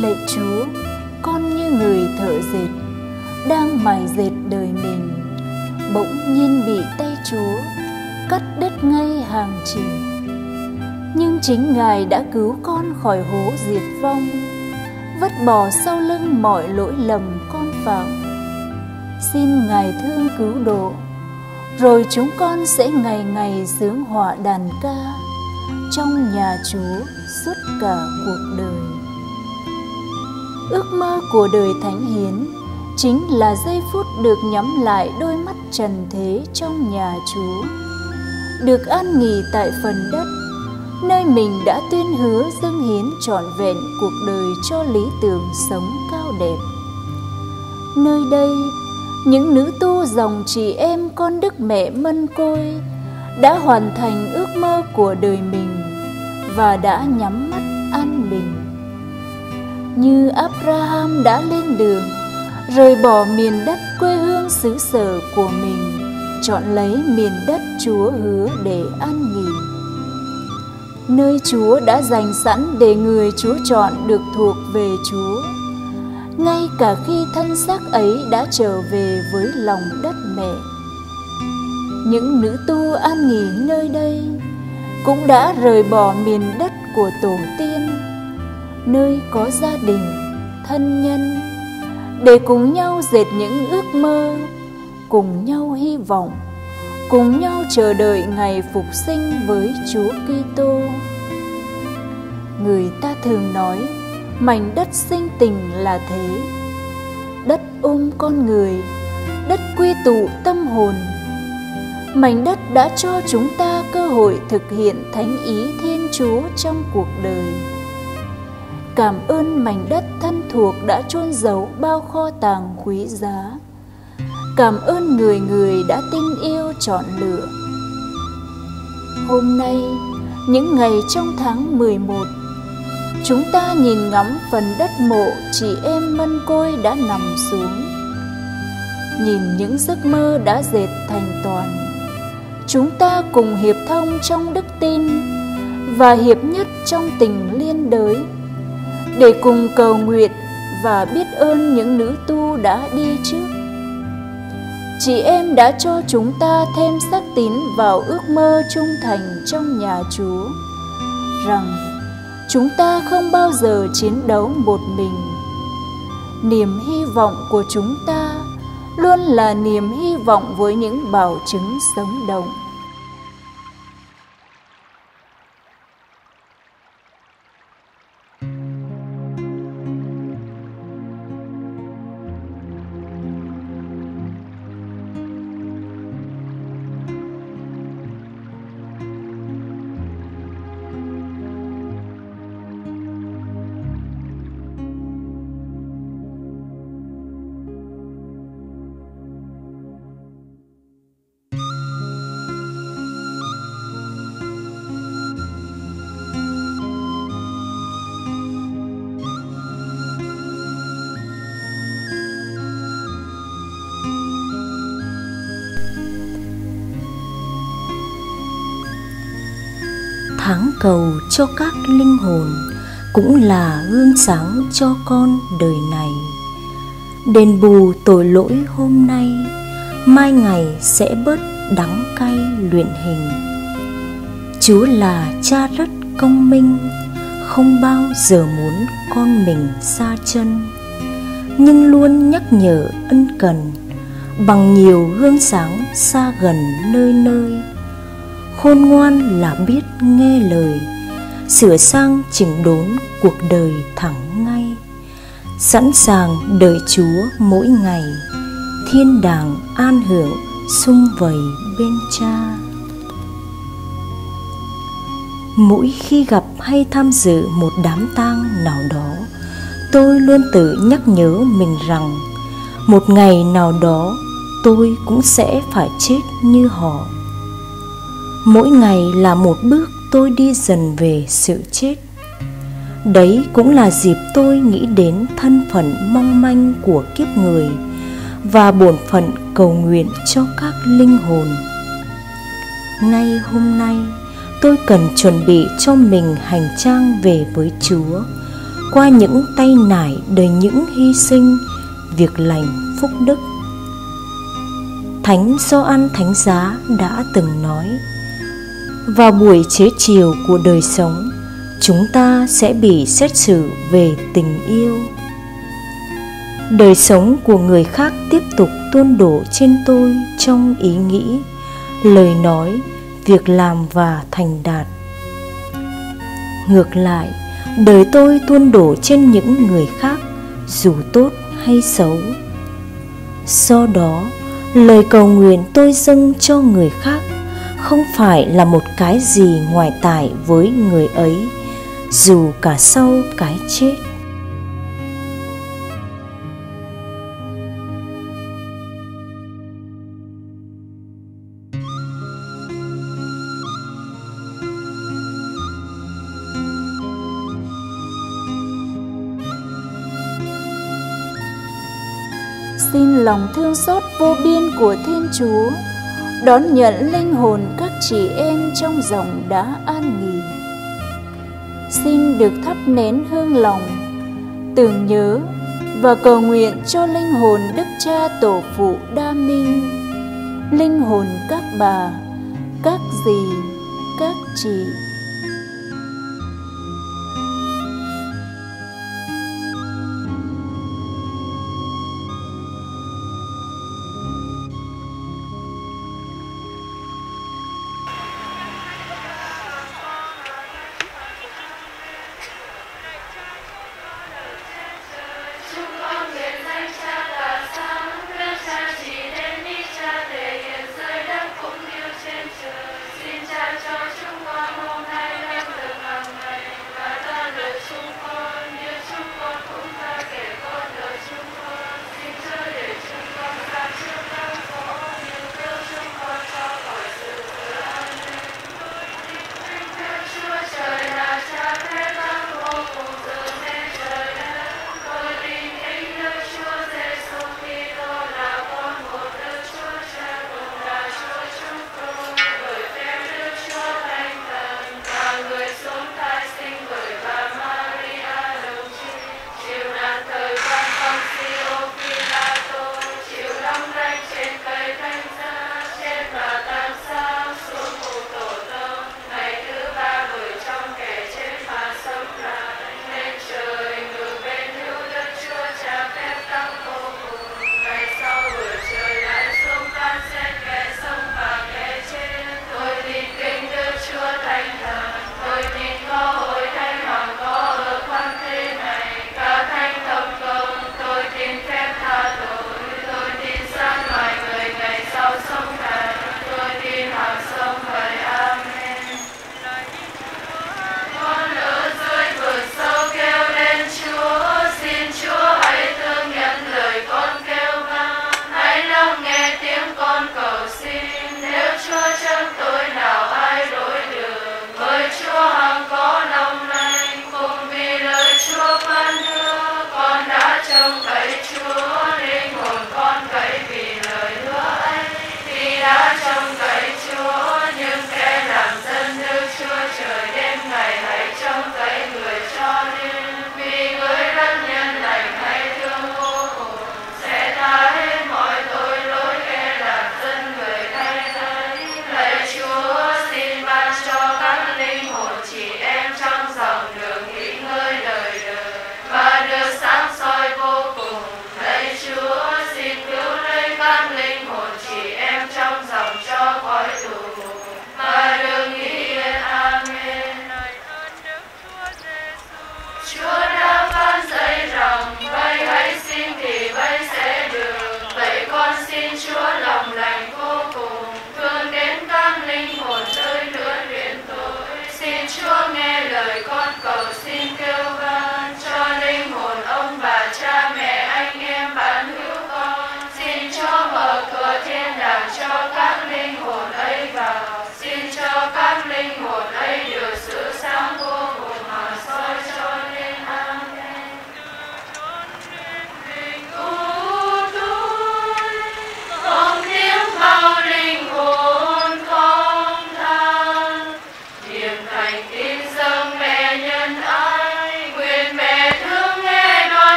Lạy Chúa, con như người thợ dệt đang mài dệt đời mình, bỗng nhiên bị tay Chúa cắt đứt ngay hàng chỉ. Nhưng chính Ngài đã cứu con khỏi hố diệt vong, vứt bỏ sau lưng mọi lỗi lầm con phạm. Xin Ngài thương cứu độ, rồi chúng con sẽ ngày ngày xướng họa đàn ca trong nhà Chúa suốt cả cuộc đời. Ước mơ của đời thánh hiến chính là giây phút được nhắm lại đôi mắt trần thế trong nhà Chúa, được an nghỉ tại phần đất nơi mình đã tuyên hứa dâng hiến trọn vẹn cuộc đời cho lý tưởng sống cao đẹp. Nơi đây, những nữ tu dòng chị em con Đức Mẹ Mân Côi đã hoàn thành ước mơ của đời mình và đã nhắm mắt an bình. Như Abraham đã lên đường, rời bỏ miền đất quê hương xứ sở của mình, chọn lấy miền đất Chúa hứa để an nghỉ. Nơi Chúa đã dành sẵn để người Chúa chọn được thuộc về Chúa, ngay cả khi thân xác ấy đã trở về với lòng đất mẹ. Những nữ tu an nghỉ nơi đây cũng đã rời bỏ miền đất của tổ tiên, nơi có gia đình, thân nhân, để cùng nhau dệt những ước mơ, cùng nhau hy vọng, cùng nhau chờ đợi ngày phục sinh với Chúa Kitô. Người ta thường nói mảnh đất sinh tình là thế, đất con người, đất quy tụ tâm hồn. Mảnh đất đã cho chúng ta cơ hội thực hiện thánh ý Thiên Chúa trong cuộc đời. Cảm ơn mảnh đất thân thuộc đã chôn giấu bao kho tàng quý giá. Cảm ơn người người đã tin yêu chọn lựa. Hôm nay, những ngày trong tháng 11, chúng ta nhìn ngắm phần đất mộ chị em Mân Côi đã nằm xuống. Nhìn những giấc mơ đã dệt thành toàn. Chúng ta cùng hiệp thông trong đức tin và hiệp nhất trong tình liên đới, để cùng cầu nguyện và biết ơn những nữ tu đã đi trước. Chị em đã cho chúng ta thêm xác tín vào ước mơ trung thành trong nhà Chúa, rằng chúng ta không bao giờ chiến đấu một mình. Niềm hy vọng của chúng ta luôn là niềm hy vọng với những bảo chứng sống động. Tháng cầu cho các linh hồn cũng là gương sáng cho con đời này. Đền bù tội lỗi hôm nay, mai ngày sẽ bớt đắng cay luyện hình. Chúa là cha rất công minh, không bao giờ muốn con mình xa chân, nhưng luôn nhắc nhở ân cần bằng nhiều gương sáng xa gần nơi nơi. Khôn ngoan là biết nghe lời, sửa sang chỉnh đốn cuộc đời thẳng ngay, sẵn sàng đợi Chúa mỗi ngày, thiên đàng an hưởng sum vầy bên Cha. Mỗi khi gặp hay tham dự một đám tang nào đó, tôi luôn tự nhắc nhớ mình rằng một ngày nào đó tôi cũng sẽ phải chết như họ. Mỗi ngày là một bước tôi đi dần về sự chết. Đấy cũng là dịp tôi nghĩ đến thân phận mong manh của kiếp người và bổn phận cầu nguyện cho các linh hồn. Ngay hôm nay, tôi cần chuẩn bị cho mình hành trang về với Chúa, qua những tay nải đầy những hy sinh, việc lành phúc đức. Thánh Gioan Thánh Giá đã từng nói: vào buổi chế chiều của đời sống, chúng ta sẽ bị xét xử về tình yêu. Đời sống của người khác tiếp tục tuôn đổ trên tôi trong ý nghĩ, lời nói, việc làm và thành đạt. Ngược lại, đời tôi tuôn đổ trên những người khác, dù tốt hay xấu. Do đó, lời cầu nguyện tôi dâng cho người khác không phải là một cái gì ngoại tại với người ấy, dù cả sau cái chết. Xin lòng thương xót vô biên của Thiên Chúa đón nhận linh hồn các chị em trong dòng đã an nghỉ. Xin được thắp nén hương lòng, tưởng nhớ và cầu nguyện cho linh hồn Đức Cha Tổ phụ Đa Minh, linh hồn các bà, các dì, các chị,